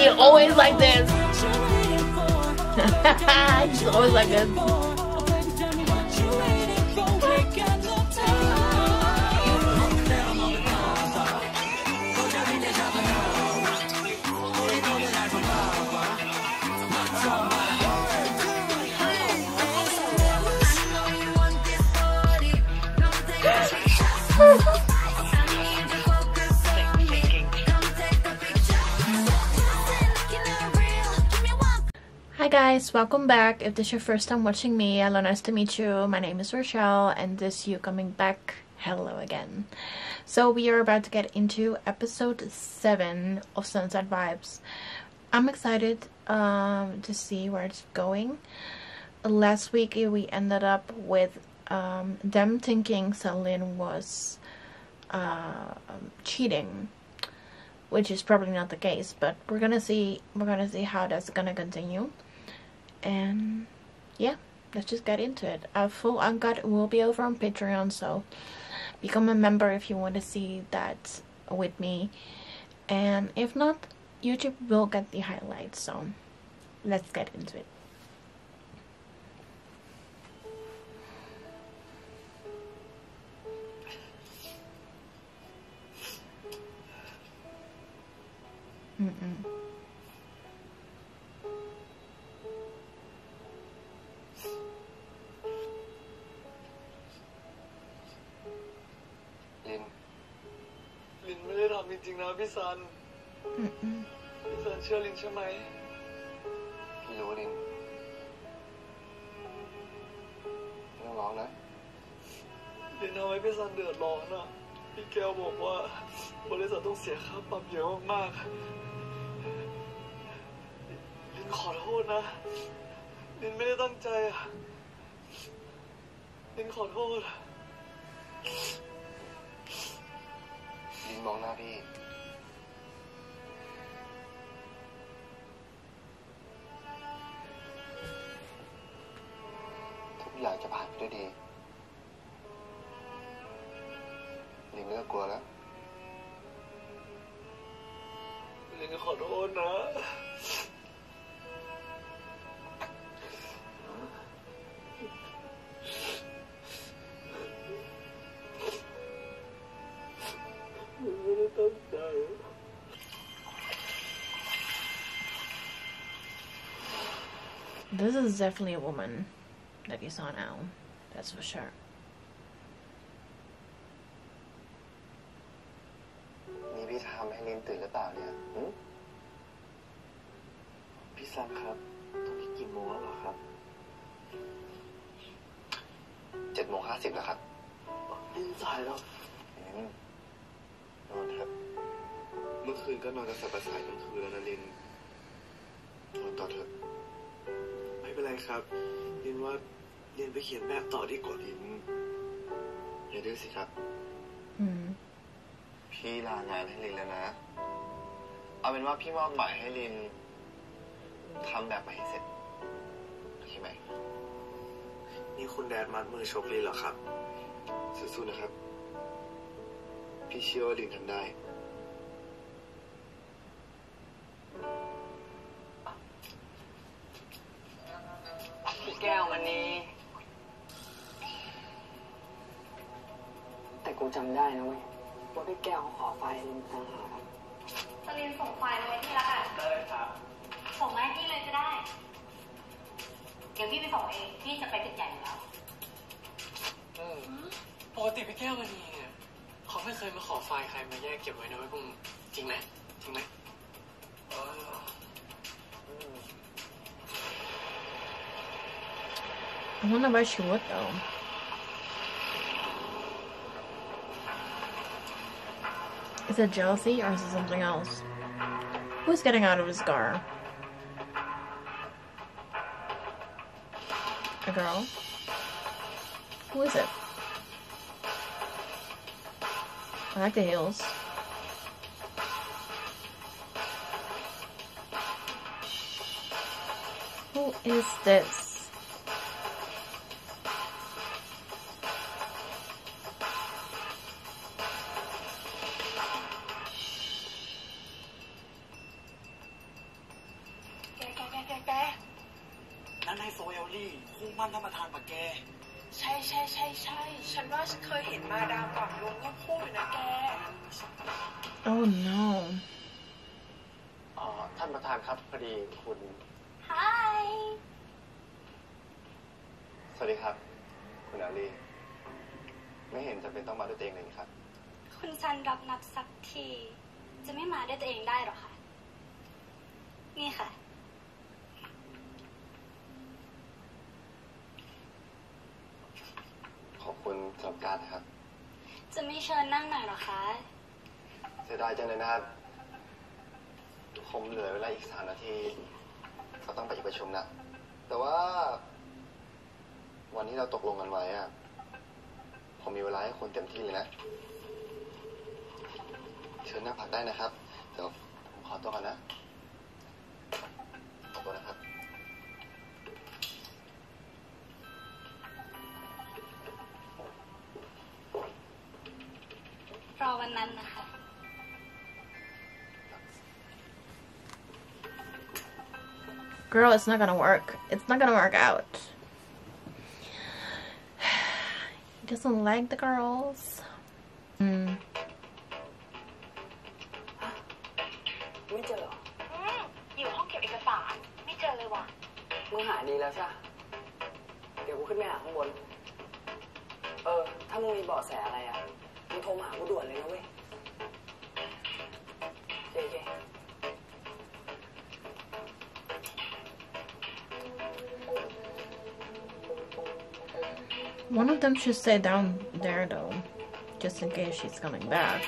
He's always like this. He's always like this. Hi guys, welcome back. If this is your first time watching me, hello, nice to meet you. My name is Rochelle and this you coming back, hello again. So we are about to get into episode 7 of Sunset Vibes. I'm excited to see where it's going. Last week we ended up with them thinking Celine was cheating, which is probably not the case, but we're gonna see how that's gonna continue. And yeah, let's just get into it. Full uncut will be over on Patreon, so become a member if you want to see that with me, and if not, YouTube will get the highlights. So let's get into it. ลินไม่ได้ทำจริงๆนะพี่ซันพี่ซันเชื่อลินใช่ไหมพี่รู้ลินไม่ต้องร้องนะลินทำให้พี่ซันเดือดร้อนอ่ะพี่แก้วบอกว่าบริษัทต้องเสียค่าปรับเยอะมากๆลินขอโทษนะลินไม่ได้ตั้งใจอ่ะลินขอโทษลินมองหน้าพี่ทุกอย่างจะผ่านไปด้วยดีลินไม่ต้องกลัวแล้วลินขอโทษนะ This is definitely a woman that you saw now, that's for sure. นี่พี่ทำให้ลินตื่นหรือเปล่าเนี่ยพี่ซันครับตอนนี้กี่โมงแล้วเหรอครับ7:50แล้วครับลินสายแล้วนอนครับเมื่อคืนก็นอนกันสับสายทั้งคืนแล้วนะลินนอนต่อเถอะไม่เป็นไรครับลินว่าลินไปเขียนแบบต่อดีกว่าลินอย่าดื้อสิครับพี่ลางานให้ลินแล้วนะเอาเป็นว่าพี่มอบหมายให้ลินทำแบบใหม่ให้เสร็จโอเคไหมนี่คุณแดดมัดมือชกลินเหรอครับสู้ๆนะครับพี่เชื่อว่าลินทำได้พี่แก้ววันนี้แต่กูจำได้นะเว้ยว่าพี่แก้วขอไฟล์ลินต่างหากลินส่งไฟล์มาให้พี่แล้วค่ะได้ครับส่งมาให้พี่เลยก็ได้เดี๋ยวพี่ไปส่งเองพี่จะไปตึกใหญ่อยู่แล้วปกติพี่แก้วมันนี่เนี่ยเขาไม่เคยมาขอไฟล์ใครมาแยกเก็บไว้นะเว้ยพวกมึงจริงไหม I wonder why she would though. Is it jealousy or is it something else? Who's getting out of his car? A girl? Who is it? I like the heels. Who is this? มั่นท่านประธานปะแกใช่ฉันว่าฉันเคยเห็นมาดามกับลุงก็พูดอยู่นะแก Oh no ท่านประธานครับพอดีคุณ Hi สวัสดีครับคุณอาลีไม่เห็นจะเป็นต้องมาด้วยตัวเองเลยครับคุณซันรับนับสักทีจะไม่มาด้วยตัวเองได้หรอคะนี่ค่ะขอบคุณสำหรับการนะครับจะไม่เชิญนั่งหน่อยหรอคะเสียดายจังเลยนะครับผมเหลือเวลาอีก3 นาทีก็ต้องไปอีกประชุมนะแต่ว่าวันที่เราตกลงกันไว้อะผมมีเวลาให้คุณเต็มที่เลยนะเชิญนั่งพักได้นะครับเดี๋ยวผมขอตัวก่อนนะขอตัวนะครับรอวันนั้นนะคะ Girl, it's not gonna work. It's not gonna work out. He doesn't like the girls. ไม่เจอหรออยู่ห้องเก็บเอกสารไม่เจอเลยว่ะมึงหาดีแล้วใช่ เดี๋ยวกูขึ้นไปหาข้างบนถ้ามึงมีเบาะแสอะไรอ่ะมึงโทรมาหากูด่วนเลยนะเว้ยเจ๊ One of them should stay down there though, just in case she's coming back.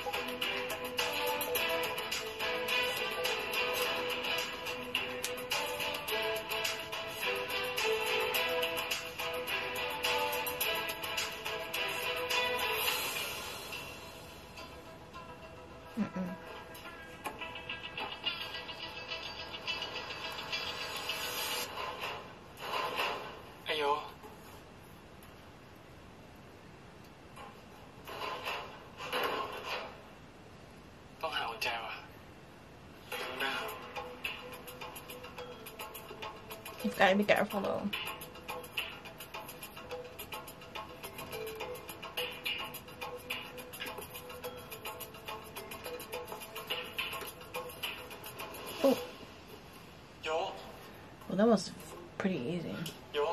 Mm-mm. ไอโยต้องหากุญแจว่ะได้ You've got to be careful though. Oh. โย Well, that was pretty easy. โย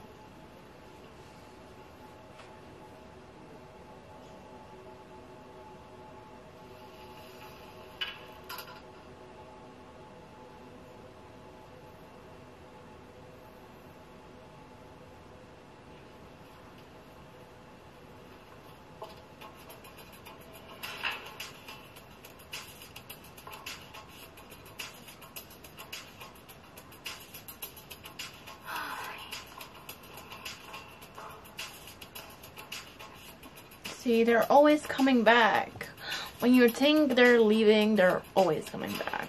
See, they're always coming back. When you think they're leaving, they're always coming back.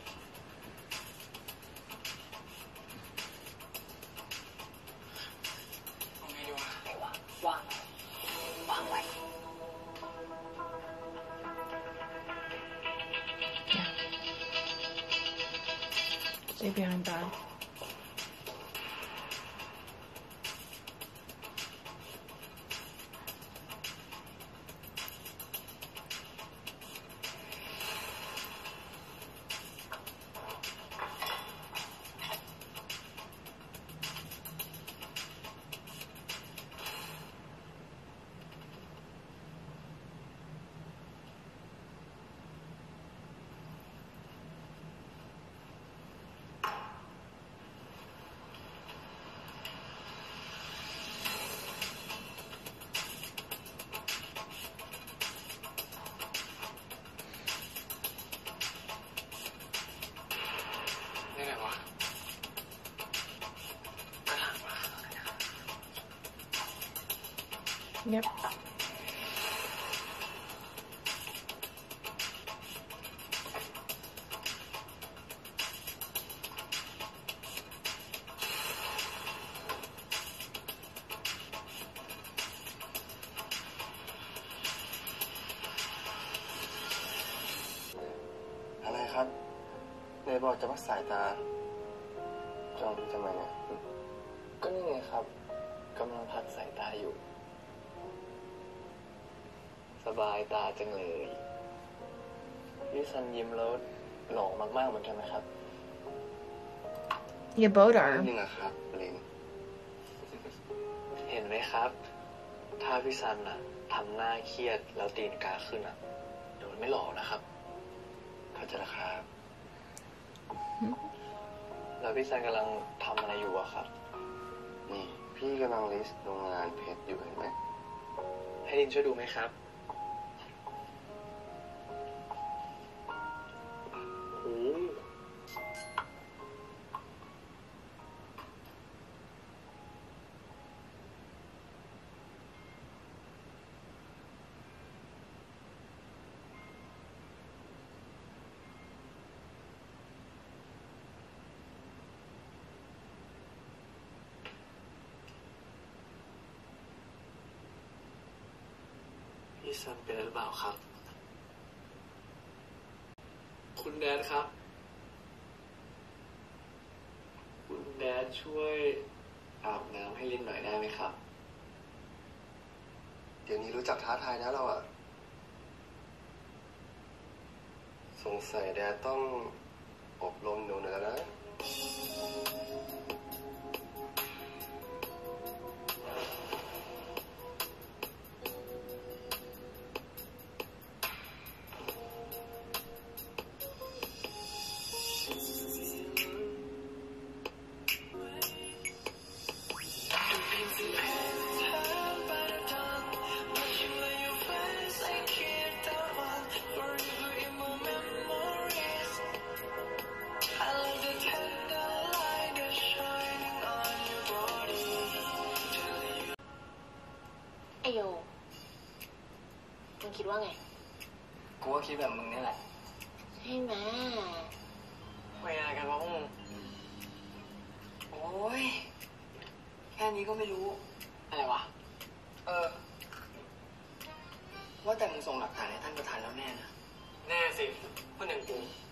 เอาไงดีวะวางไว้ Stay behind that. Yep. อะไรครับในบอกจะพักสายตาจอมทำไมเนี่ยก็นี่ไงครับบายตาจังเลยพี่ซันยิ้มแล้วหล่อมากๆเหมือนกันนะครับ You both นิ are. ดนึงอะครับลินเห็นไหมครับ ถ้าพี่ซันน่ะทำหน้าเครียดแล้วตีนกาขึ้นอ่ะเดี๋ยวมันไม่หล่อนะครับเข้าใจแล้วครับ แล้วพี่ซันกำลังทำอะไรอยู่อะครับนี่พี่กำลังลิสต์โรงงานเพชรอยู่เห็นไหมให้ลินช่วยดูไหมครับโอ้โห พี่ซันเป็นอะไรหรือเปล่าครับ คุณแดนครับ คุณแดนช่วยอาบน้ำให้ลินหน่อยได้ไหมครับเดี๋ยวนี้รู้จักท้าทายแล้วเราอะสงสัยแดดต้องอบรมหนูหน่อยแล้วนะไอโยมึงคิดว่าไงกูก็คิดแบบมึงนี่แหละใช่ไหมคุยอะไรกันวะพวกมึงโอ้ยแค่นี้ก็ไม่รู้อะไรวะว่าแต่มึงส่งหลักฐานให้ท่านประธานแล้วแน่นะแน่สิคนอย่างกู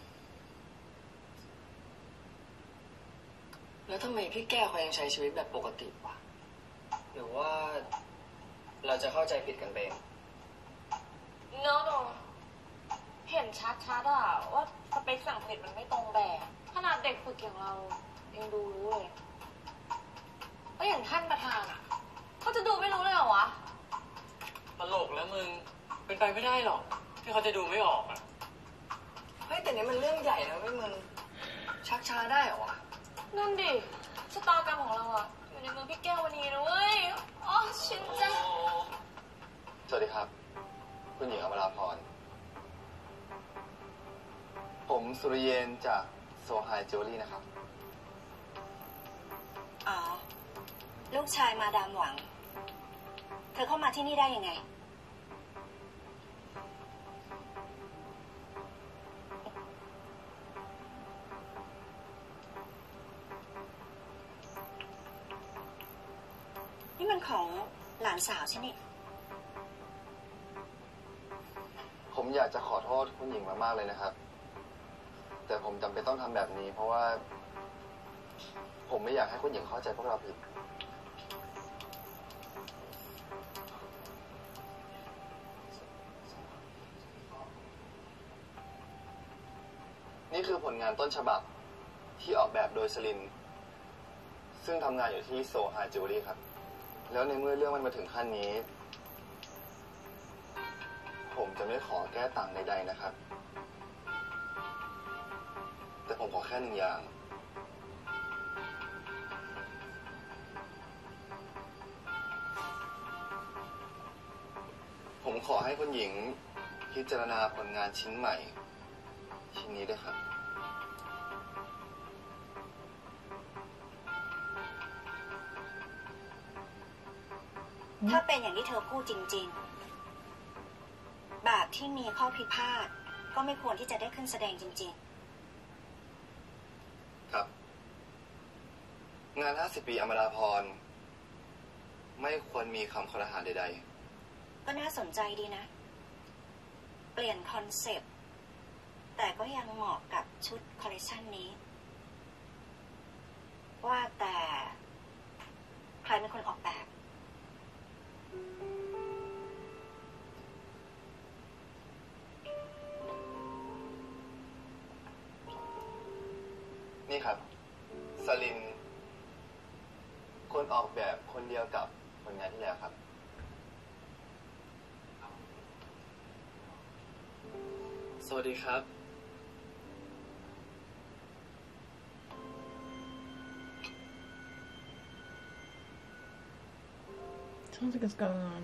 แล้วทำไมพี่แก้วเขายังใช้ชีวิตแบบปกติวะหรือว่าเราจะเข้าใจผิดกันไปเอง no เห็นชัดๆอะว่าสเปคสั่งผลิตมันไม่ตรงแบบ ขนาดเด็กฝึกอย่างเรายังดูรู้เลยก็อย่างท่านประธานอะเขาจะดูไม่รู้เลยเหรอวะตลกแล้วมึง เป็นไปไม่ได้หรอกที่เขาจะดูไม่ออกอ่ะเฮ้ยแต่นี่มันเรื่องใหญ่นะเว้ยมึงชักช้าได้เหรอวะนั่นดิชะตากรรมของเราอะอยู่ในมือพี่แก้ววันนี้นะเว้ยอ๋อชินจังสวัสดีครับ คุณหญิงอมราพร ผมสุริเยนจากโซไฮจิวเวลรี่นะครับอ๋อ ลูกชายมาดามหวัง เธอเข้ามาที่นี่ได้ยังไง นี่มันของหลานสาวใช่ไหมผมอยากจะขอโทษคุณหญิงมากๆเลยนะครับ แต่ผมจำเป็นต้องทำแบบนี้ เพราะว่า ผมไม่อยากให้คุณหญิงเข้าใจพวกเราผิด นี่คือผลงานต้นฉบับที่ออกแบบโดยสลิน ซึ่งทำงานอยู่ที่โซฮาจิวเวลรี่ครับ แล้วในเมื่อเรื่องมันมาถึงขั้นนี้ ผมจะไม่ขอแก้ต่างใดๆนะครับ แต่ผมขอแค่หนึ่งอย่าง ผมขอให้คุณหญิงพิจารณาผลงานชิ้นใหม่ ชิ้นนี้ด้วยครับถ้าเป็นอย่างที่เธอพูดจริงๆ แบบที่มีข้อพิพาทก็ไม่ควรที่จะได้ขึ้นแสดงจริงครับ งาน 50 ปีอมราพร ไม่ควรมีคำคอรหาใดๆ ก็น่าสนใจดีนะ เปลี่ยนคอนเซปต์ แต่ก็ยังเหมาะกับชุดคอลเลคชันนี้ ว่าแต่ใครเป็นคนออกแบบๆครับสลินคนออกแบบคนเดียวกับผลงานที่แล้วครับสวัสดีครับ Sounds like it's going on.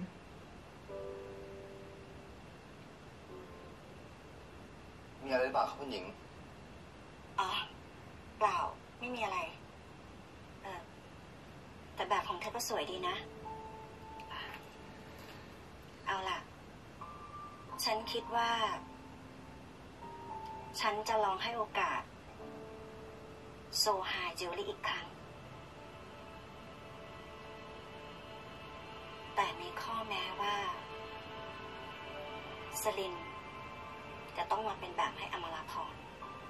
มีอะไรหรือเปล่าครับคุณหญิงอ๋อเปล่าไม่มีอะไรแต่แบบของเธอก็สวยดีนะเอาล่ะฉันคิดว่าฉันจะลองให้โอกาสโซฮาจิวเวลรี่อีกครั้งแต่มีข้อแม้ว่าสลินจะต้องมาเป็นแบบให้อมราพร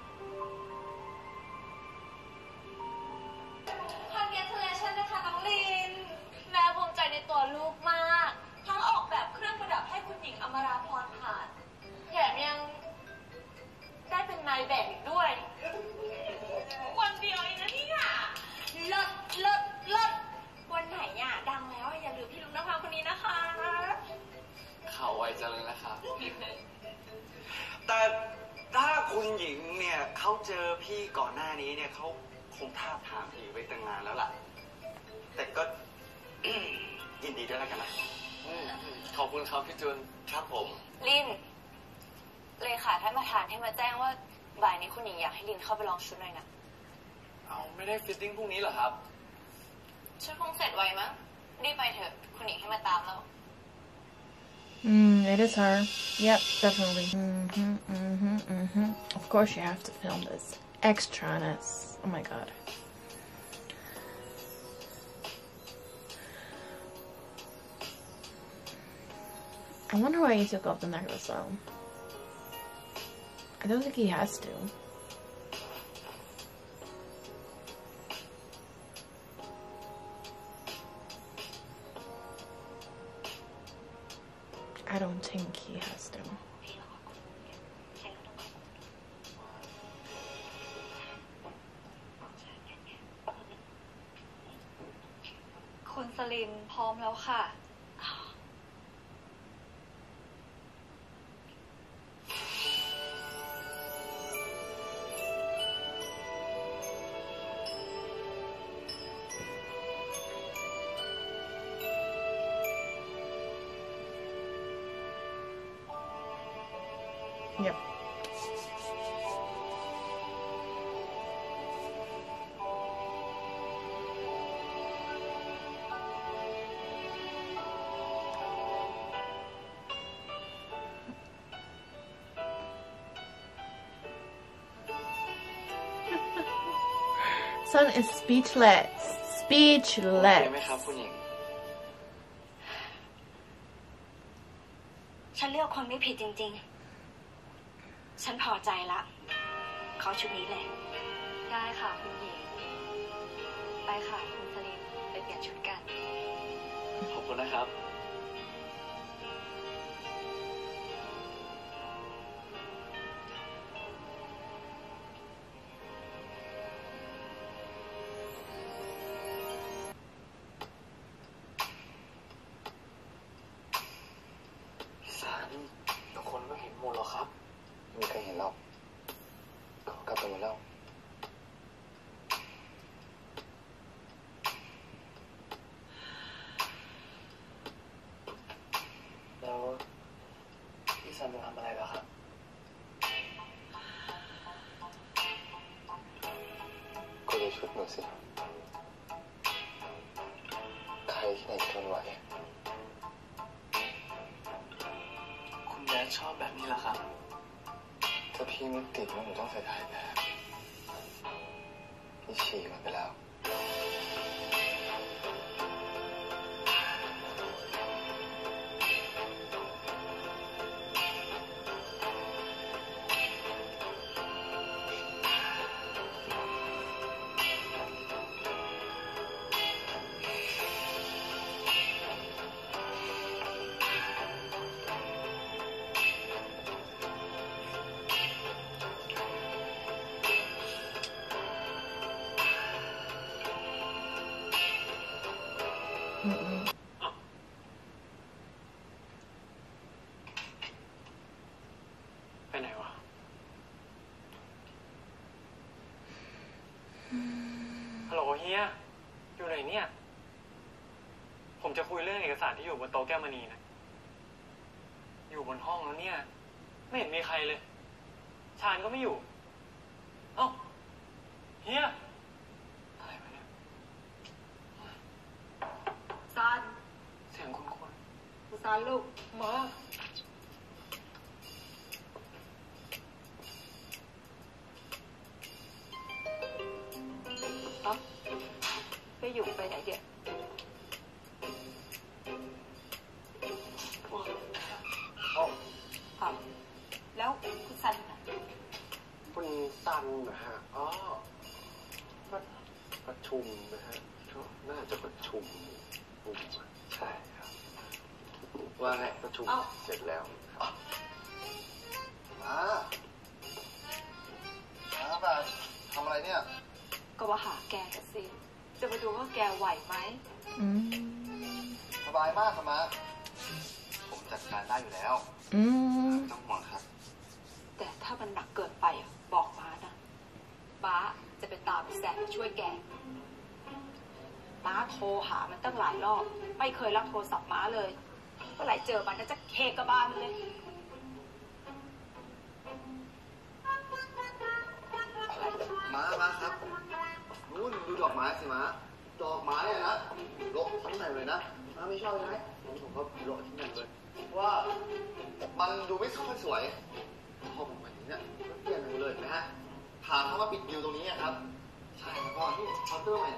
Congratulations นะคะน้องลินแม่ภูมิใจในตัวลูกมากทั้งออกแบบเครื่องประดับให้คุณหญิงอมราพรผ่านแถมยังได้เป็นนายแบบอีกด้วยวันเดียวเองนะเนี่ยเลิศเลิศเลิศวันไหนอ่ะดังแล้วอย่าลืมพี่ลุงนภาคนนี้นะคะข่าวไวจังเลยนะครับแต่ถ้าคุณหญิงเนี่ยเขาเจอพี่ก่อนหน้านี้เนี่ยเขาคงท้าบทามพี่ไว้ตั้งนานแล้วล่ะแต่ก็ ยินดีด้วยแล้วกันนะขอบคุณครับพี่จุนครับผมลินเลขาท่านประธานให้มาแจ้งว่าบ่ายนี้คุณหญิงอยากให้ลินเข้าไปลองชุดหน่อยนะเอาไม่ได้ฟิตติ้งพรุ่งนี้เหรอครับชุดคงเสร็จไวมั้งรีบไปเถอะคุณหญิงให้มาตามแล้ว It is her. Yep, definitely. Of course you have to film this. Extraness. Oh my god. I wonder why he took off the necklace though. I don't think he has to. I don't think he has to. คุณสลินพร้อมแล้วค่ะ Yep. Son is speechless. โอเคไหม Speechless. ครับคุณหญิงฉันเลือกคนไม่ผิดจริงๆ ฉันพอใจละขอชุดนี้เลยได้ค่ะคุณหญิง ไปค่ะคุณสลินไปเปลี่ยนชุดกันขอบคุณนะครับ พี่สันทุกคนก็เห็นหมดหรอครับไม่มีใครเห็นหรอกเขากลับไปหมดแล้วแล้วพี่สันจะทำอะไรเหรอครับก็ดูชุดหนูสิใครที่ไหนจะทนไหวคุณแดนชอบแบบนี้เหรอครับถ้าพี่ไม่ติดว่าหนูต้องใส่ถ่ายแบบพี่ฉี่มันไปแล้วพเฮียอยู่ไหนเนี่ยผมจะคุยเรื่องเอกสารที่อยู่บนโต๊ะแก้วมณีนะอยู่บนห้องแล้วเนี่ยไม่เห็นมีใครเลยชาญก็ไม่อยู่เอ้าเฮียอะไรวะเนี่ยซันเสียงคุ้นซันลูกมาไปอยู่ไปไหนเดี๋ยวครับแล้วคุณซันคุณซันนะฮะอ๋อประชุมนะฮะก็น่าจะประชุมใช่ครับว่าไงประชุมเสร็จแล้วแบบทำอะไรเนี่ยก็ว่าหาแกกันสิจะมาดูว่าแกไหวไหมสบายมากครับมาผมจัดการได้อยู่แล้วต้องห่วงครับแต่ถ้ามันหนักเกินไปบอกม้านะม้าจะไปตามแสบช่วยแกม้าโทรหามันตั้งหลายรอบไม่เคยรับโทรศัพท์ม้าเลยเมื่อไหร่เจอมันก็จะเคกระบาลมันเลยมาครับนู่นดูดอกไม้สิมาดอกไม้เลยนะโลทิ้งไหนเลยนะมาไม่ชอบใช่ไหมผมก็โลทิ้งไหนเลยว่ามันดูไม่ค่อยสวยพอผมมาถึงเนี่ยเปลี่ยนเลยนะฮะถามเขาว่าปิดดิวตรงนี้ครับใช่แล้วก็นี่เคาน์เตอร์ใหม่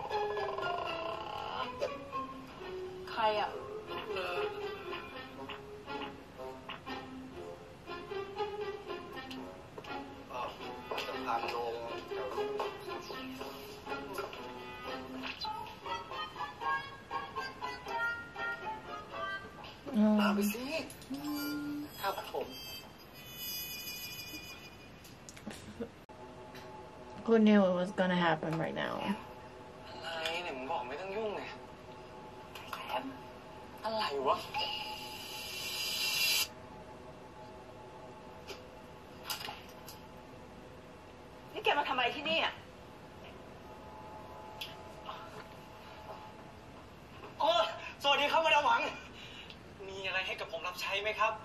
ใครอ่ะจะพาไปลงแถวรุ่งตามไปสิครับผม Who knew it was gonna happen right now? อะไรเนี่ยมึงบอกไม่ต้องยุ่งไงอะไรวะนี่แกมาทำอะไรที่นี่อ่ะสวัสดีครับมาดามหวังมีอะไรให้กับผมรับใช้ไหมครับ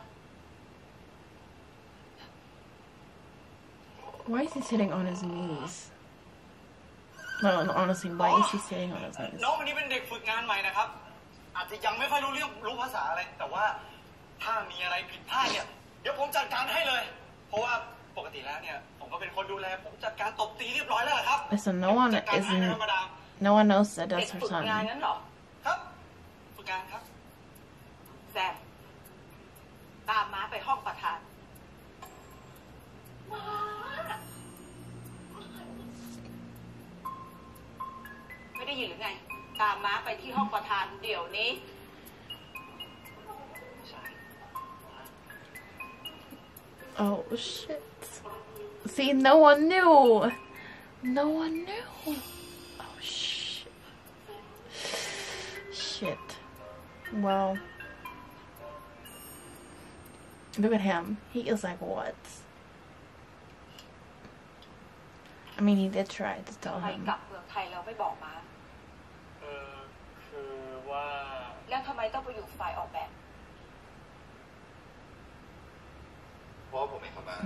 Why is he sitting on his knees? No, honestly, why is he sitting on his knees? น้องคนนี้เป็นเด็กฝึกงานใหม่นะครับอาจจะยังไม่ค่อยรู้ภาษาอะไรแต่ว่าถ้ามีอะไรผิดพลาดเนี่ยเดี๋ยวผมจัดการให้เลยเพราะว่าปกติแล้วเนี่ยผมก็เป็นคนดูแลผมจัดการตบตีเรียบร้อยแล้วครับ Listen, no one knows that that's her ฝึกงาน son. นั้นเหรอครับฝึกงานครับแซมตามม้าไปห้องประธานไม่ได้ยินหรือไงตามม้าไปที่ห้องประธานเดี๋ยวนี้ Oh shit. See, no one knew. No one knew. Oh shit. Shit. Well, look at him. He is like, what? I mean, he did try to tell ใคร him. กลับเมืองไทยแล้วไม่บอกม้าคือว่าแล้วทำไมต้องไปอยู่ฝ่ายออกแบบเพราะผมเองครับมา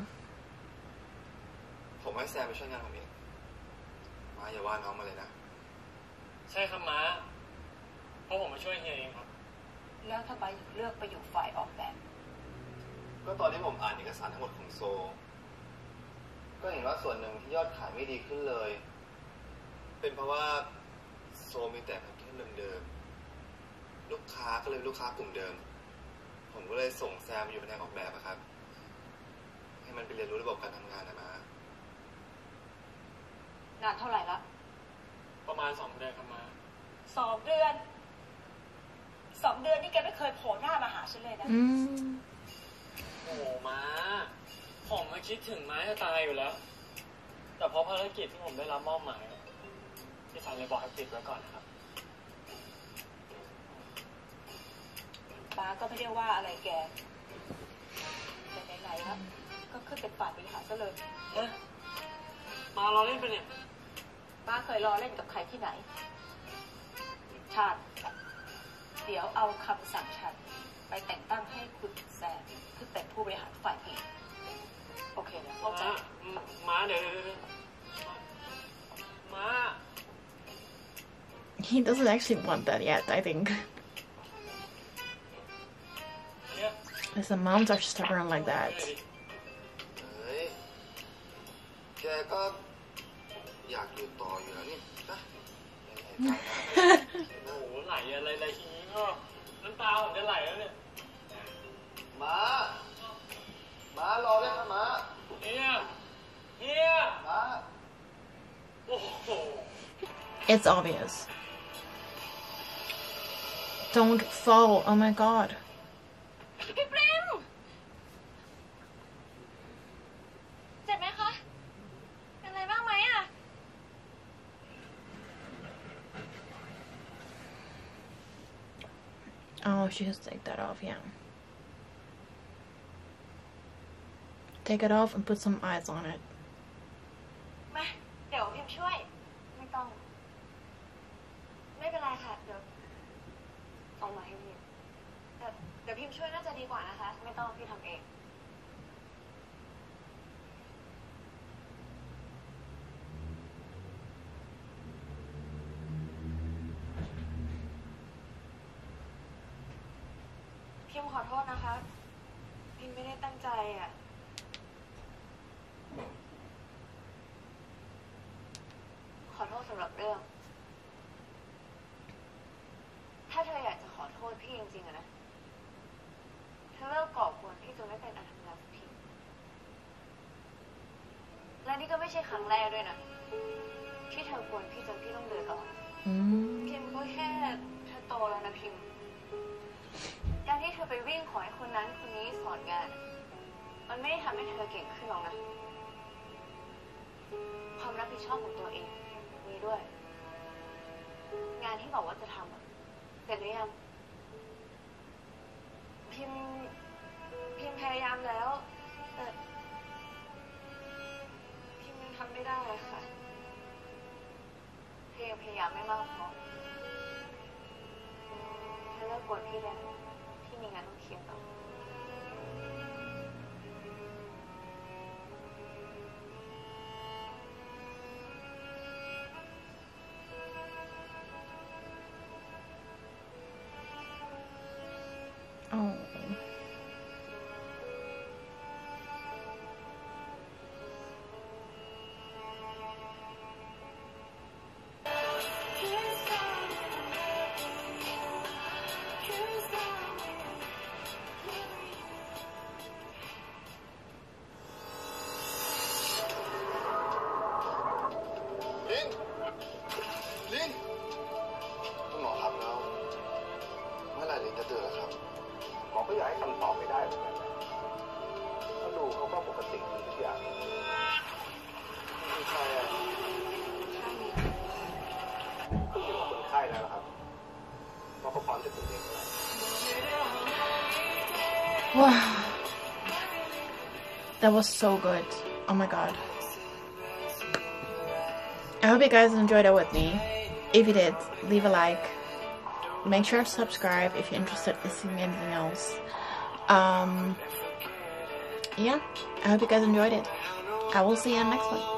ผมให้แซมไปช่วยงานผมเองมาอย่าว่าน้องมาเลยนะใช่ครับม้าเพราะผมมาช่วยเฮียเองครับแล้วทำไมถึงเลือกไปอยู่ฝ่ายออกแบบก็ตอนที่ผมอ่านเอกสารทั้งหมดของโซก็เห็นว่าส่วนหนึ่งที่ยอดขายไม่ดีขึ้นเลยเป็นเพราะว่าโซมีแต่แพทเทิร์นเดิมๆลูกค้าก็เลยลูกค้ากลุ่มเดิมผมก็เลยส่งแซมอยู่แผนกออกแบบครับให้มันไปเรียนรู้ระบบการทำงานนะมางานเท่าไหร่ละประมาณ2 เดือนครับมา 2 เดือน2 เดือนนี่แกไม่เคยโผล่หน้ามาหาฉันเลยนะโอ้มาผมมาคิดถึงม้าจะตายอยู่แล้วแต่เพราะภารกิจที่ผมได้รับมอบหมายพี่สายเลยบอกให้ปิดไว้ก่อนนะครับป้าก็ไม่ได้ว่าอะไรแกแต่ไหนๆครับก็ขึ้นเป็นฝ่ายบริหารซะเลยมาเราเล่นไปเนี่ยป้าเคยล้อเล่นกับใครที่ไหนชาติเดี๋ยวเอาคำสั่งฉันไปแต่งตั้งให้คุณแซมขึ้นเป็นผู้บริหารฝ่ายผลิตโอเคนะเข้าใจมาเดี๋ยวมา He doesn't actually want that yet, I think. Because the moms are stubborn like that. แกก็อยากอยู่ต่ออยู่แล้วนี่นะโอ้โหไหลอะไรทีนี้ก็น้ำตาผมจะไหลแล้วเนี่ยม้ารอเลยครับม้าเฮียม้าโอ้โห It's obvious. Don't fall. Oh my god. พี่ปริมเจ็บไหมคะเป็นอะไรบ้างไหมอะ Oh, she has to take that off, yeah. Take it off and put some eyes on it. มาเดี๋ยวพิมช่วยไม่ต้องไม่เป็นไรค่ะเดี๋ยวเอามาให้พิมเดี๋ยวพิมช่วยน่าจะดีกว่านะคะไม่ต้องพี่ทำเองพิมขอโทษนะคะพิมไม่ได้ตั้งใจอ่ะขอโทษสำหรับเรื่องถ้าเธออยากจะขอโทษพี่จริงๆอะนะเธอเลิกก่อกวนพี่จนไม่เป็นอันทำงานสักทีและนี่ก็ไม่ใช่ครั้งแรกด้วยนะที่เธอกวนพี่จนพี่ต้องเดือดร้อนพิมก็แค่เธอโตแล้วนะพิมการที่เธอไปวิ่งขอให้คนนั้นคนนี้สอนงานมันไม่ได้ทำให้เธอเก่งขึ้นหรอกนะความรับผิดชอบของตัวเองมีด้วยงานที่บอกว่าจะทำเสร็จหรือยังพิมพยายามแล้วแต่พิมยังทำไม่ได้ค่ะเธอยังพยายามไม่มากพอเธอเลิกกวนพี่ได้พี่มีงานต้องเคลียร์ต่อ Oh. ลินคุณหมอครับแล้วเมื่อไหร่ลินจะตื่นแล้วครับหมอก็อยากให้คำตอบไม่ได้เหมือนกันนะเขาดูเขาก็ปกติดีทุกอย่างมีใครอ่ะก็อยู่กับคนไข้แล้วครับเพราะเขาพร้อมจะตื่นเองเมื่อไหร่ Wow. That was so good. Oh my god. I hope you guys enjoyed it with me. If you did, leave a like. Make sure to subscribe if you're interested in seeing anything else. Yeah, I hope you guys enjoyed it. I will see you in the next one.